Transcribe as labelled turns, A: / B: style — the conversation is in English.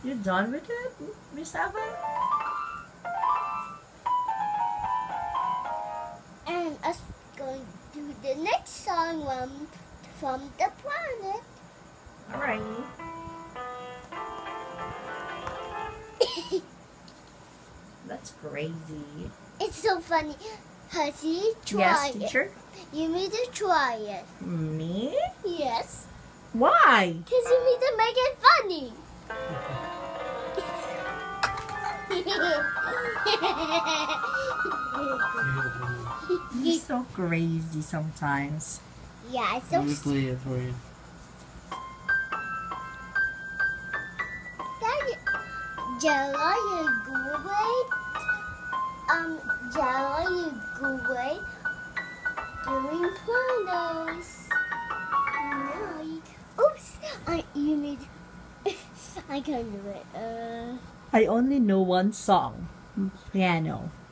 A: You done with it, Miss Evan?
B: And us going to the next song from the planet.
A: Alright. That's crazy.
B: It's so funny. Hussy, try
A: Yes,
B: it.
A: teacher?
B: You need to try it.
A: Me?
B: Yes.
A: Why?
B: Because you need to make it funny.
A: You're so crazy sometimes.
B: Yeah, it's so
C: Let me play it for you.
B: Daddy, Jella, you great. Jella, you great doing planners. No, oops, you need. I can't do it.
A: I only know one song. Piano.